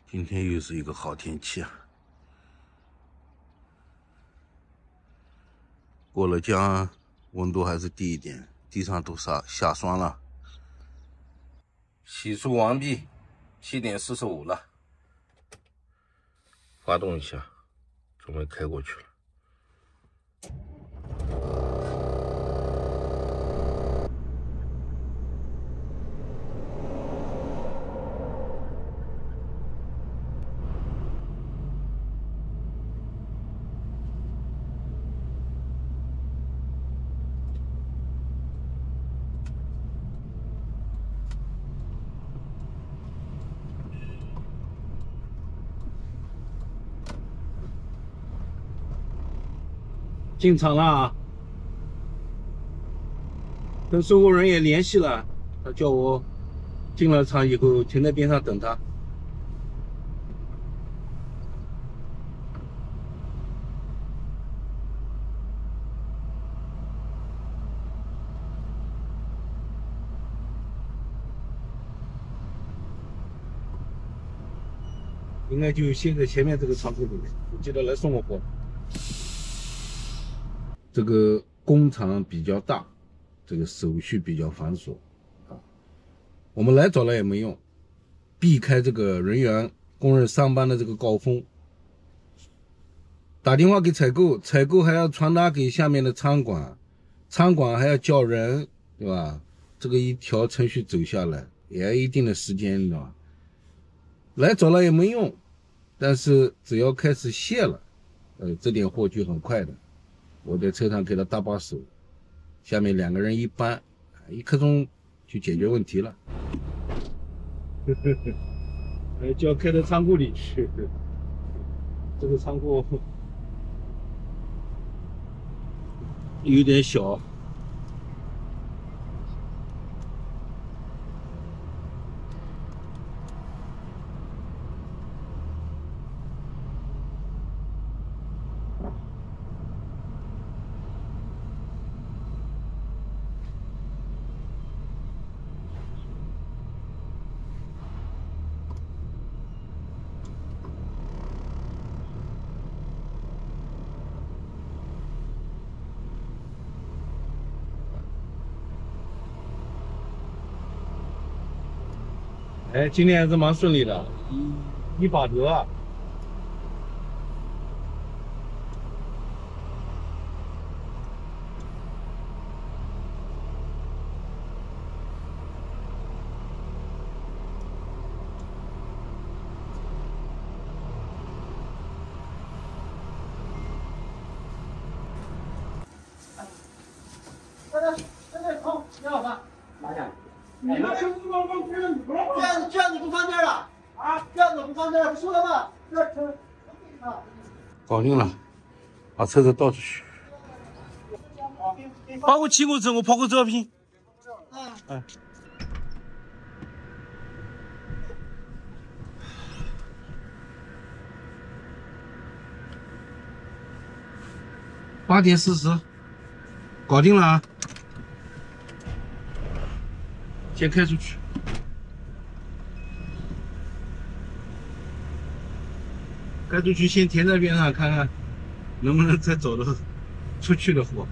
今天又是一个好天气啊！过了江，温度还是低一点，地上都下霜了。洗漱完毕，7点45了。发动一下，准备开过去了。 进场了，跟收购人也联系了，他叫我进了场以后停在边上等他。应该就现在前面这个仓库里面，我记得来送我货。这个工厂比较大，这个手续比较繁琐啊，我们来早了也没用，避开这个工人上班的这个高峰，打电话给采购，采购还要传达给下面的仓管，仓管还要叫人，对吧？这个一条程序走下来也要一定的时间，你知道吧？来早了也没用，但是只要开始卸了，这点货就很快的。我在车上给他搭把手，下面2个人一搬，1刻钟就解决问题了。就要开到仓库里去，这个仓库有点小。哎，今天还是蛮顺利的，一把得啊。 好，你好吧？哪去？你那车子往这样子不放这儿了啊？这样子不放这儿，不说了吗？这车搞定了，把车子倒出去。 把我骑过程，我拍个照片。哎。8点40，搞定了啊！先开出去。开出去先停在边上看看，能不能再找到出去的货。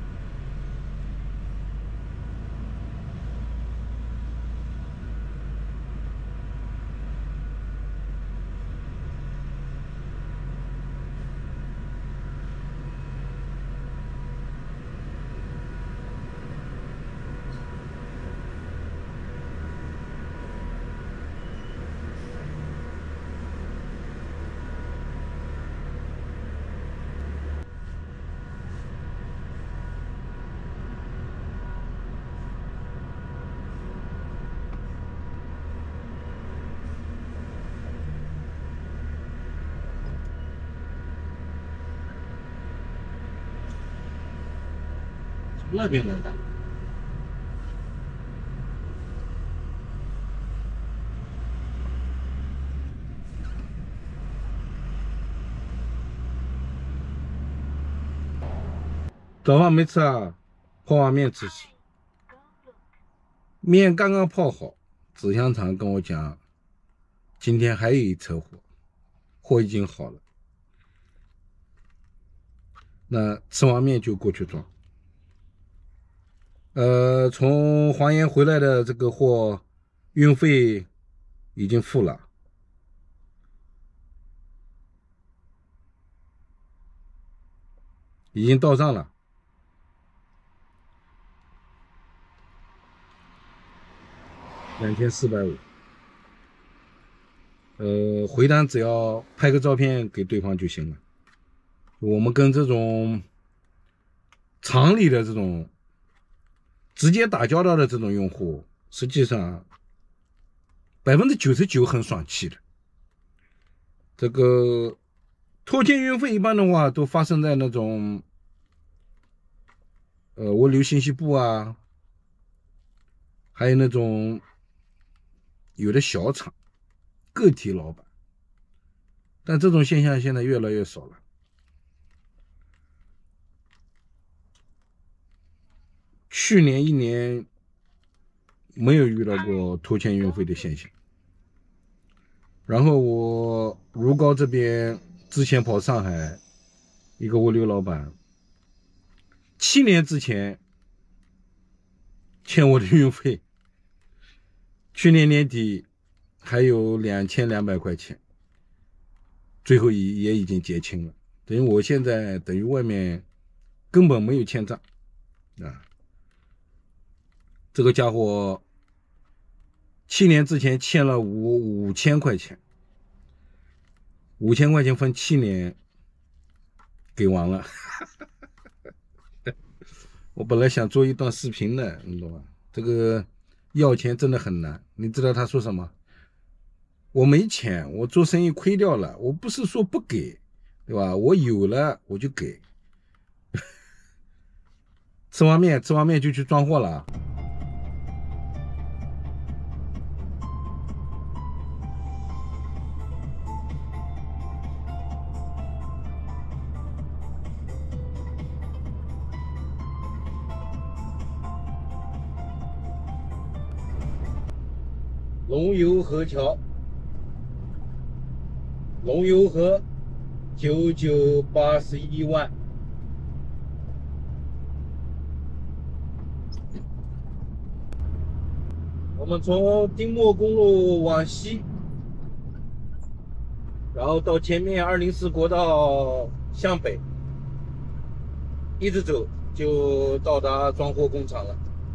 从那边来的。早饭没吃啊，泡碗面吃吃。面刚刚泡好，纸香肠跟我讲， 今天还有一车货，货已经好了。那吃完面就过去装。从黄岩回来的这个货，运费已经付了，已经到账了。2450。回单只要拍个照片给对方就行了。我们跟这种厂里的这种直接打交道的这种用户，实际上99%很爽气的。这个拖欠运费一般的话都发生在那种物流信息部啊，还有那种有的小厂个体老板，但这种现象现在越来越少了。去年1年没有遇到过拖欠运费的现象。然后我如皋这边之前跑上海，一个物流老板7年之前欠我的运费，去年年底还有2200块钱，最后也已经结清了。等于我现在等于外面根本没有欠账啊。这个家伙7年之前欠了我5000块钱，5000块钱分7年给完了。我本来想做一段视频的，你懂吗？这个要钱真的很难。你知道他说什么？我没钱，我做生意亏掉了，我不是说不给，对吧？我有了我就给。吃完面就去装货了。龙游河桥，龙游河9981万。我们从丁墨公路往西，然后到前面204国道向北，一直走就到达装货工厂了。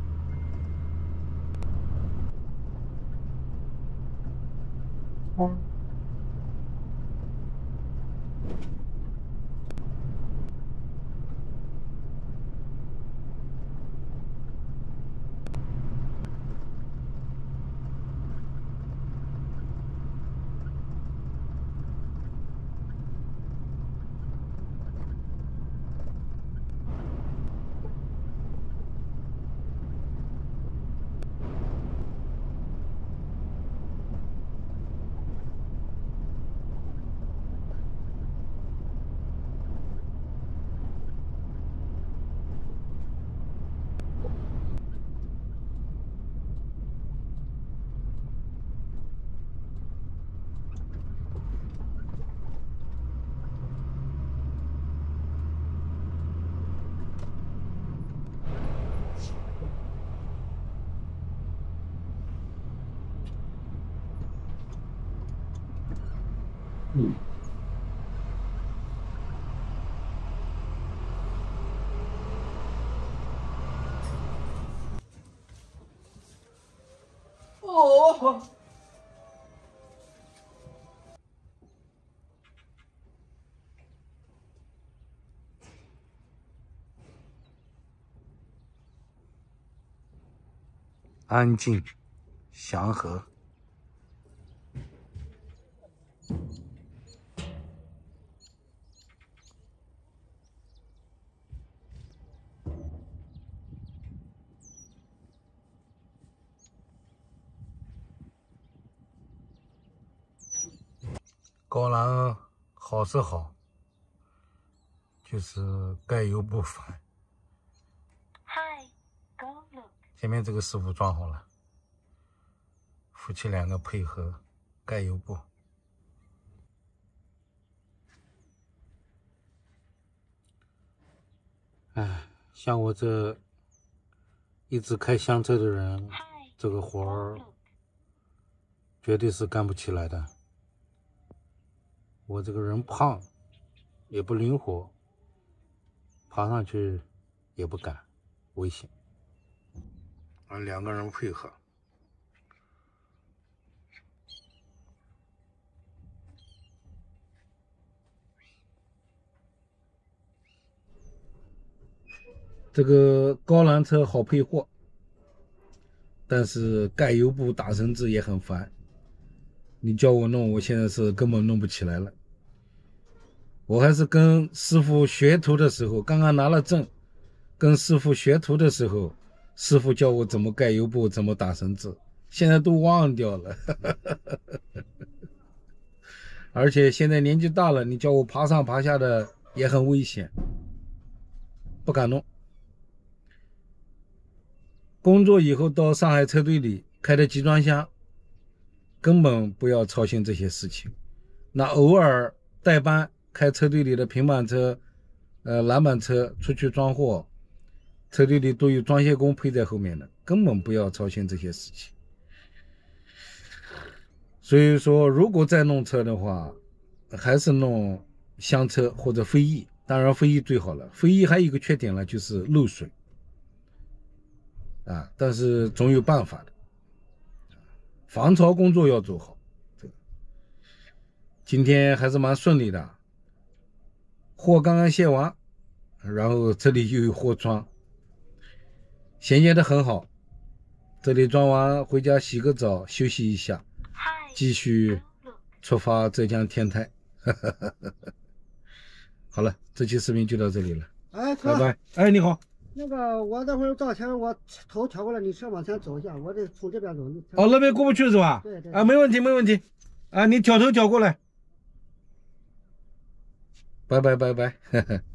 哦， 安静，祥和。高栏好是好，就是该油不返。前面这个师傅装好了，夫妻2个配合， 盖油布。哎，像我这一直开厢车的人，这个活儿绝对是干不起来的。我这个人胖，也不灵活，爬上去也不敢，危险。两个人配合。这个高栏车好配货，但是盖油布打绳子也很烦。你叫我弄，我现在是根本弄不起来了。我还是跟师傅学徒的时候，刚刚拿了证，跟师傅学徒的时候，师傅教我怎么盖油布，怎么打绳子，现在都忘掉了。而且现在年纪大了，你叫我爬上爬下的也很危险，不敢弄。工作以后到上海车队里开的集装箱，根本不要操心这些事情。那偶尔代班开车队里的平板车、篮板车出去装货，车队里都有装卸工陪在后面的，根本不要操心这些事情。所以说，如果再弄车的话，还是弄厢车或者飞翼，当然飞翼最好了。飞翼还有一个缺点了，就是漏水。但是总有办法的，防潮工作要做好。今天还是蛮顺利的，货刚刚卸完，然后这里又有货装，衔接的很好。这里装完回家洗个澡休息一下，继续出发浙江天台。好了，这期视频就到这里了， 哎，哥， 拜拜。哎，你好。 那个我待会儿到前我头调过来，你先往前走一下，我得从这边走。 哦，那边过不去是吧？ 对对。 没问题没问题。你挑头挑过来。拜拜拜拜。